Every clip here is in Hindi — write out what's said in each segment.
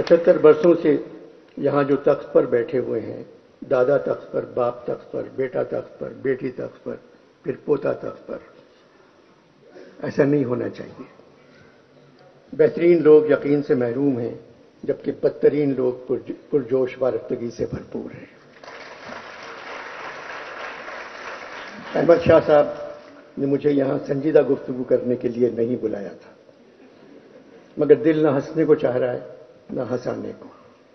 75 वर्षों से यहाँ जो तख्त पर बैठे हुए हैं, दादा तख्त पर, बाप तख्त पर, बेटा तख्त पर, बेटी तख्त पर, फिर पोता तख्त पर, ऐसा नहीं होना चाहिए। बेहतरीन लोग यकीन से महरूम हैं, जबकि बदतरीन लोग पुरजोश वारफ्तगी से भरपूर हैं। अहमद शाह साहब ने मुझे यहाँ संजीदा गुफ्तगू करने के लिए नहीं बुलाया था, मगर दिल न हंसने को चाह रहा है न हंसाने को।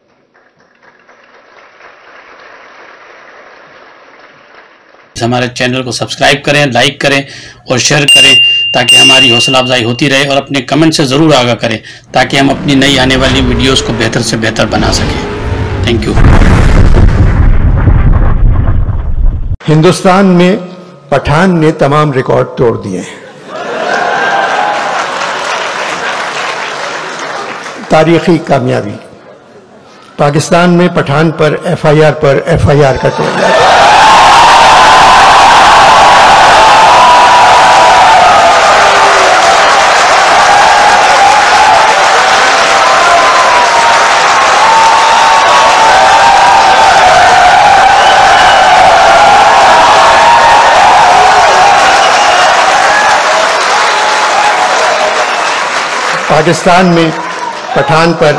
हमारे चैनल को सब्सक्राइब करें, लाइक करें और शेयर करें ताकि हमारी हौसला अफजाई होती रहे, और अपने कमेंट से ज़रूर आगाह करें ताकि हम अपनी नई आने वाली वीडियोस को बेहतर से बेहतर बना सकें। Thank you. हिंदुस्तान में पठान ने तमाम रिकॉर्ड तोड़ दिए हैं। तारीखी कामयाबी। पाकिस्तान में पठान पर एफआईआर का तोड़ दिया। पाकिस्तान में पठान पर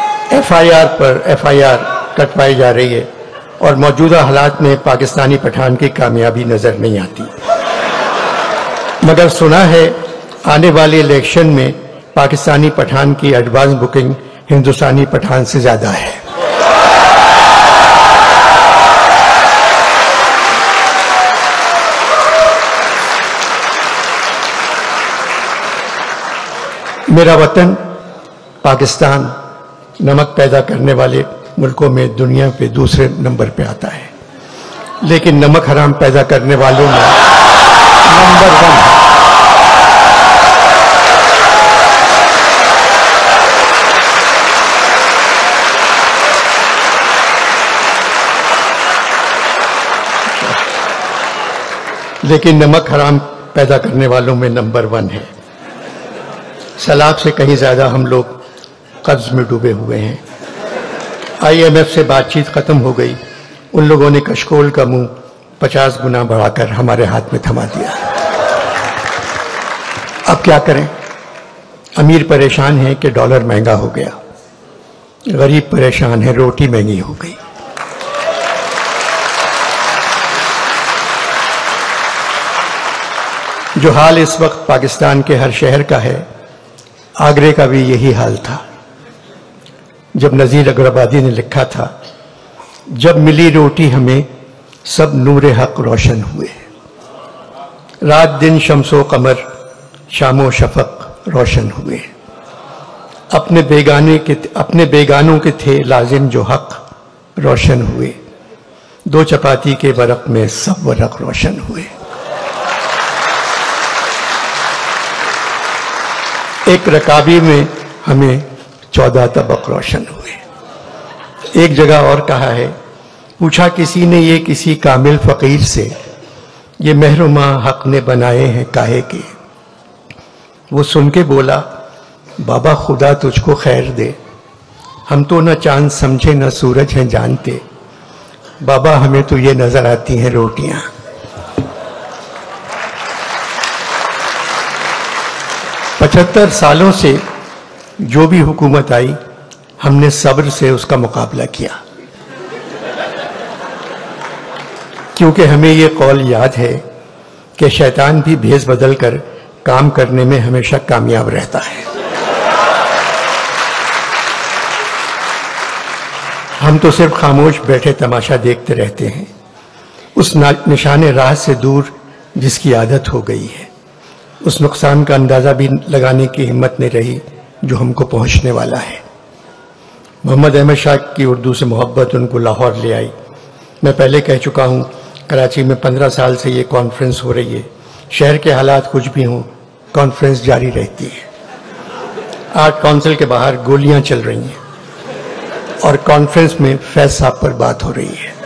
एफआईआर कटवाई जा रही है और मौजूदा हालात में पाकिस्तानी पठान की कामयाबी नजर नहीं आती। मगर सुना है आने वाले इलेक्शन में पाकिस्तानी पठान की एडवांस बुकिंग हिंदुस्तानी पठान से ज्यादा है। मेरा वतन पाकिस्तान नमक पैदा करने वाले मुल्कों में दुनिया पे दूसरे नंबर पे आता है, लेकिन नमक हराम पैदा करने वालों में नंबर 1 है। लेकिन नमक हराम पैदा करने वालों में नंबर 1 है। सलाब से कहीं ज्यादा हम लोग कर्ज में डूबे हुए हैं। आईएमएफ से बातचीत खत्म हो गई, उन लोगों ने कशकोल का मुंह 50 गुना बढ़ाकर हमारे हाथ में थमा दिया। अब क्या करें? अमीर परेशान है कि डॉलर महंगा हो गया, गरीब परेशान है रोटी महंगी हो गई। जो हाल इस वक्त पाकिस्तान के हर शहर का है, आगरे का भी यही हाल था। जब नजीर अग्रबादी ने लिखा था, जब मिली रोटी हमें सब नूरे हक रोशन हुए, रात दिन शम्सो कमर शामो शफक रोशन हुए, अपने बेगानों के थे लाजिम जो हक रोशन हुए, 2 चपाती के वरक में सब वरक रोशन हुए। एक रकाबी में हमें 14 तबक रोशन हुए। एक जगह और कहा है, पूछा किसी ने ये किसी कामिल फकीर से, ये महरुमा हक ने बनाए हैं काहे के। वो सुन के बोला, बाबा खुदा तुझको खैर दे, हम तो न चांद समझे न सूरज हैं जानते, बाबा हमें तो ये नजर आती हैं रोटियां। पचहत्तर सालों से जो भी हुकूमत आई, हमने सब्र से उसका मुकाबला किया, क्योंकि हमें ये कौल याद है कि शैतान भी भेस बदल कर काम करने में हमेशा कामयाब रहता है। हम तो सिर्फ खामोश बैठे तमाशा देखते रहते हैं, उस निशाने राह से दूर जिसकी आदत हो गई है। उस नुकसान का अंदाजा भी लगाने की हिम्मत नहीं रही जो हमको पहुंचने वाला है। मोहम्मद अहमद शाह की उर्दू से मोहब्बत उनको लाहौर ले आई। मैं पहले कह चुका हूं, कराची में 15 साल से ये कॉन्फ्रेंस हो रही है। शहर के हालात कुछ भी हों, कॉन्फ्रेंस जारी रहती है। आर्ट काउंसिल के बाहर गोलियां चल रही हैं और कॉन्फ्रेंस में फैज साहब पर बात हो रही है।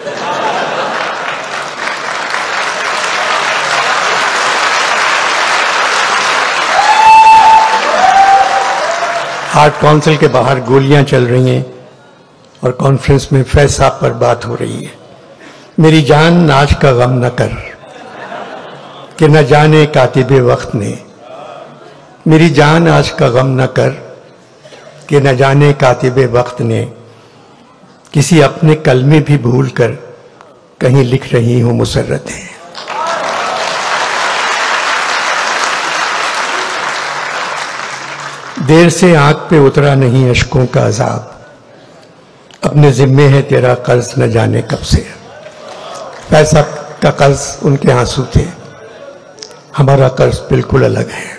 हार्ट काउंसिल के बाहर गोलियां चल रही हैं और कॉन्फ्रेंस में फैज साहब पर बात हो रही है। मेरी जान आज का गम न कर कि न जाने कातिबे वक्त ने, मेरी जान आज का गम न कर कि न जाने कातिबे वक्त ने किसी अपने कलमे भी भूल कर कहीं लिख रही हूं मुसर्रतें। देर से आंख पे उतरा नहीं अश्कों का अजाब, अपने जिम्मे है तेरा कर्ज न जाने कब से। पैसा का कर्ज उनके आंसू थे, हमारा कर्ज बिल्कुल अलग है।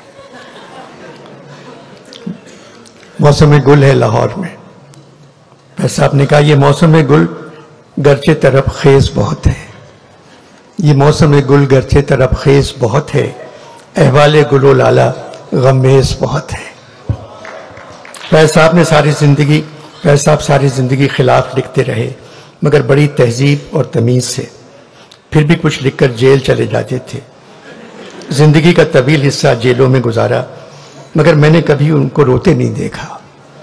मौसम गुल है लाहौर में। पैसा आपने कहा ये मौसम गुल गरचे तरफ खेज बहुत है, ये मौसम गुल गरचे तरफ खेज बहुत है, अहवाले गुलो लाला गमेज बहुत है। फैज साहब सारी जिंदगी खिलाफ लिखते रहे, मगर बड़ी तहजीब और तमीज से। फिर भी कुछ लिखकर जेल चले जाते थे। जिंदगी का तवील हिस्सा जेलों में गुजारा, मगर मैंने कभी उनको रोते नहीं देखा।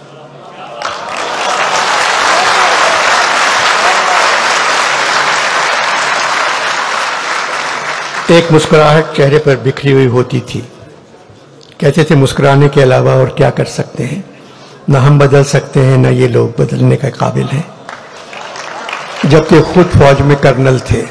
एक मुस्कुराहट चेहरे पर बिखरी हुई होती थी। कहते थे मुस्कुराने के अलावा और क्या कर सकते हैं, न हम बदल सकते हैं न ये लोग बदलने के काबिल हैं। जबकि खुद फौज में कर्नल थे।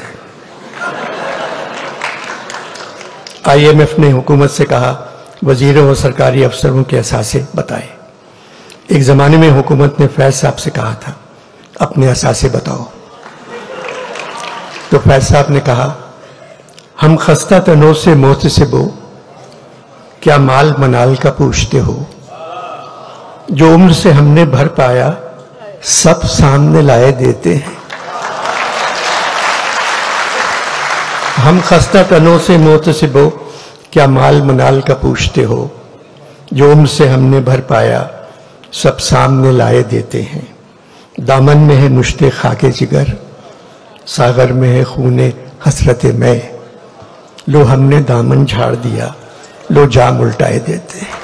IMF ने हुकूमत से कहा वजीरों और सरकारी अफसरों के असासे बताए। एक जमाने में हुकूमत ने फैज साहब से कहा था अपने असासे बताओ, तो फैज साहब ने कहा हम खस्ता तनों से मोहतसिबो, क्या माल मनाल का पूछते हो, जो उम्र से हमने भर पाया सब सामने लाए देते हैं। हम खस्ता तनों से मोहतसिबो, क्या माल मनाल का पूछते हो, जो उम्र से हमने भर पाया सब सामने लाए देते हैं। दामन में है मुश्ते खाके जिगर, सागर में है खूने हसरते मैं, लो हमने दामन झाड़ दिया, लो जाम उल्टाए देते हैं।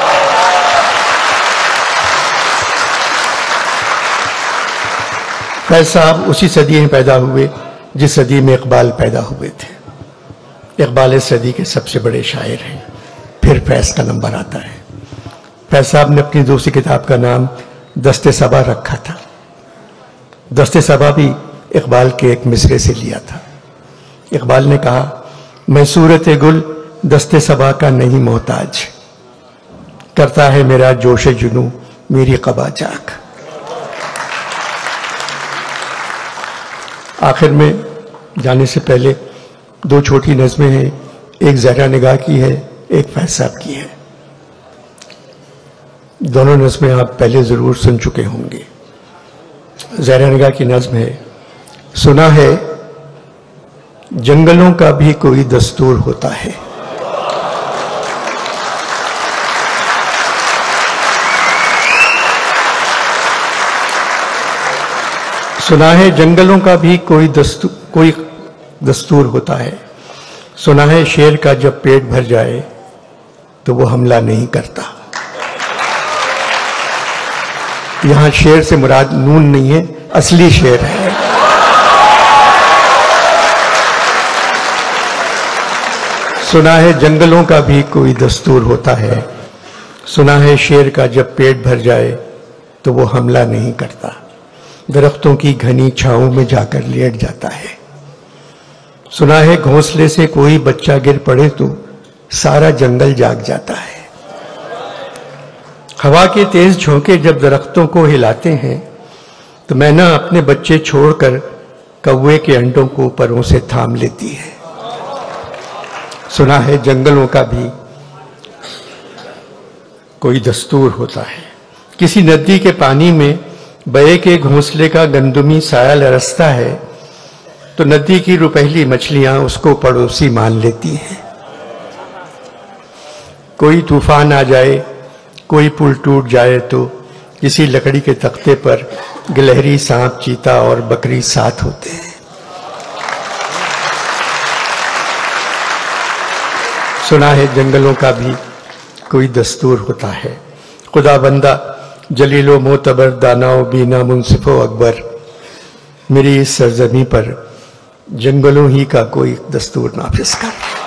फैज साहब उसी सदी में पैदा हुए जिस सदी में इकबाल पैदा हुए थे। इकबाल इस सदी के सबसे बड़े शायर हैं। फिर फैज का नंबर आता है। फैज साहब ने अपनी दूसरी किताब का नाम दस्ते सबा रखा था। दस्ते सबा भी इकबाल के एक मिसरे से लिया था। इकबाल ने कहा मैं सूरत गुल दस्ते सबा का नहीं मोहताज, करता है मेरा जोश जुनू मेरी कबा जाक। आखिर में जाने से पहले दो छोटी नज़में हैं, एक ज़हरा निगाह की है, एक फैज साहब की है। दोनों नज़में आप पहले ज़रूर सुन चुके होंगे। ज़हरा निगाह की नज़्म है, सुना है जंगलों का भी कोई दस्तूर होता है। सुना है जंगलों का भी कोई दस्तूर होता है। सुना है शेर का जब पेट भर जाए तो वो हमला नहीं करता। यहां शेर से मुराद नून नहीं है, असली शेर है। सुना है जंगलों का भी कोई दस्तूर होता है। सुना है शेर का जब पेट भर जाए तो वो हमला नहीं करता, दरख्तों की घनी छांव में जाकर लेट जाता है। सुना है घोंसले से कोई बच्चा गिर पड़े तो सारा जंगल जाग जाता है। हवा के तेज झोंके जब दरख्तों को हिलाते हैं तो मैना अपने बच्चे छोड़कर कौवे के अंडों को परों से थाम लेती है। सुना है जंगलों का भी कोई दस्तूर होता है। किसी नदी के पानी में बये के घोंसले का गंदुमी साया लरसता है तो नदी की रुपहली मछलियां उसको पड़ोसी मान लेती हैं। कोई तूफान आ जाए, कोई पुल टूट जाए तो किसी लकड़ी के तख्ते पर गिलहरी, सांप, चीता और बकरी साथ होते हैं। सुना है जंगलों का भी कोई दस्तूर होता है। खुदा बंदा जलीलो मोतबर दानाओ बीना मुंसिफो अकबर, मेरी इस सरजमी पर जंगलों ही का कोई दस्तूर नाफिज कर।